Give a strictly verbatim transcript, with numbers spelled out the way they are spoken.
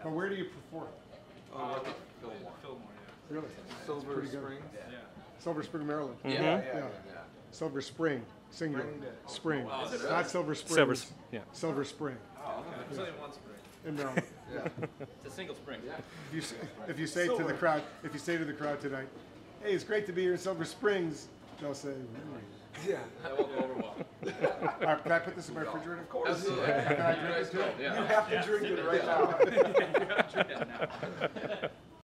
But where do you perform? Oh, Uh, what the Fillmore. Fillmore, yeah. Really? Silver Pretty good. Springs? Yeah. Silver Spring, Maryland. Mhm. Yeah, yeah, yeah, Yeah. yeah. Silver Spring, singular. Spring. Spring. Oh, is it Not Silver Springs. Silver, s- yeah. Silver Spring Oh, okay. There's only one spring. in Maryland. Yeah. It's a single spring. Yeah. If you, s- if you say to the crowd, if you say to the crowd tonight, hey, it's great to be here in Silver Springs, they'll say, really? Yeah. That won't go over well. All right, can I put this in my refrigerator? Of course. Absolutely. Can I drink it too? Yeah. You have to drink it right now. now.